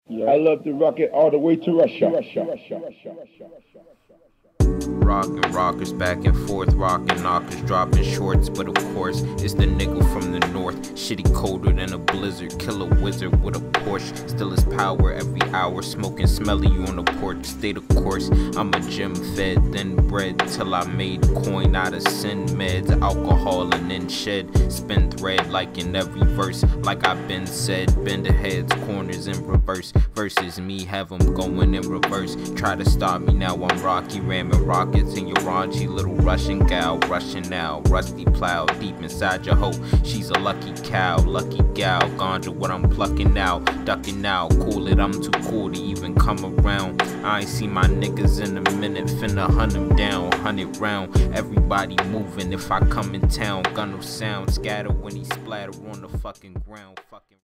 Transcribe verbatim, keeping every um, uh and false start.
I love to rock it all the way to Russia. Rockin' rockers back and forth, rockin' knockers, dropping shorts. But of course, it's the nigga from the north. Shitty colder than a blizzard, kill a wizard with a Porsche. Still his power every hour, smoking smelly on the porch. Stay the course, I'm a gym fed, then bred till I made coin out of sin meds, alcohol and then shed. Spin thread like in every verse, like I've been said. Bend the heads, corners in reverse. Versus me, have them going in reverse. Try to stop me now, I'm Rocky ramming rockets in your raunchy little Russian gal. Russian now, rusty plow deep inside your hoe. She's a lucky cow, lucky gal. Ganja what I'm plucking now, ducking now. Cool it, I'm too cool to even come around. I ain't seen my niggas in a minute, finna hunt them down, hundred round. Everybody moving if I come in town. Gun no sound, scatter when he splatter on the fucking ground. Fucking